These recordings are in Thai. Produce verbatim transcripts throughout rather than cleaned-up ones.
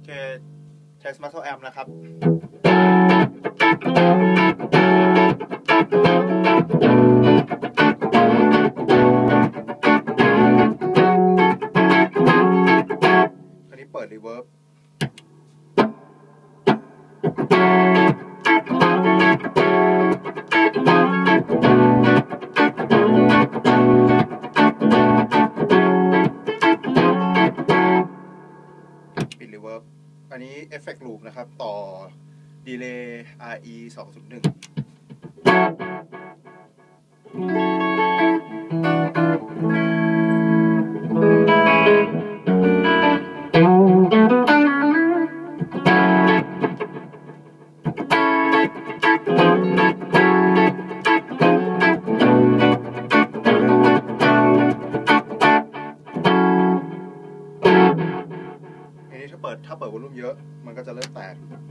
เคใช้ Smart Amp นะครับอันนี้เปิด Reverbปิด Reverb อันนี้ Effect Loop นะครับ ต่อ Delay อาร์ อี สองศูนย์หนึ่งถ้าเปิดถ้าเปิดวอลลุ่มเยอะมันก็จะเริ่มแตก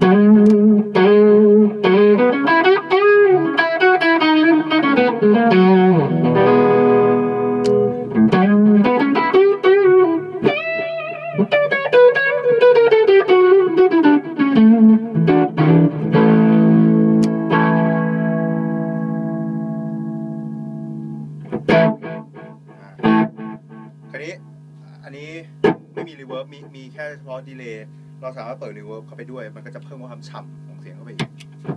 คราวนี้อันนี้ไม่มีรีเวิร์บมีมีแค่เฉพาะดีเลย์เราสามารถเปิดรีเวิร์บเข้าไปด้วยมันก็จะเพิ่มความฉ่ำของเสียงเข้าไปอีก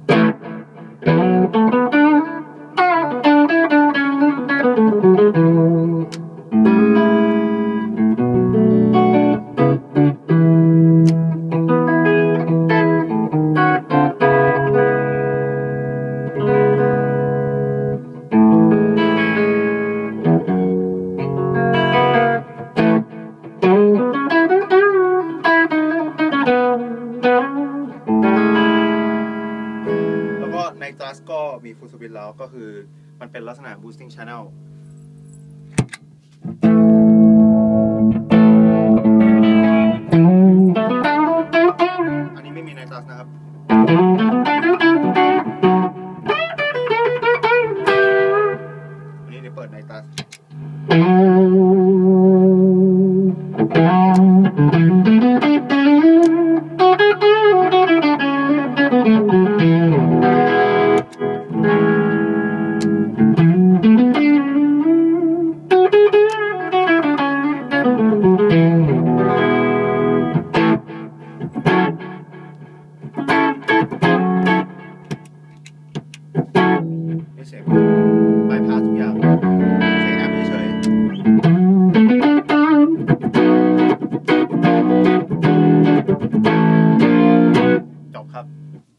ใน Trust ก็มี Full Switch แล้วก็คือมันเป็นลักษณะ Boosting Channel อันนี้ไม่มีใน Trust นะครับอันนี้เดี๋ยวเปิดใน Trustไม่เสียงบายพาสทุกอย่างเสียงแอมเฉยจบครับ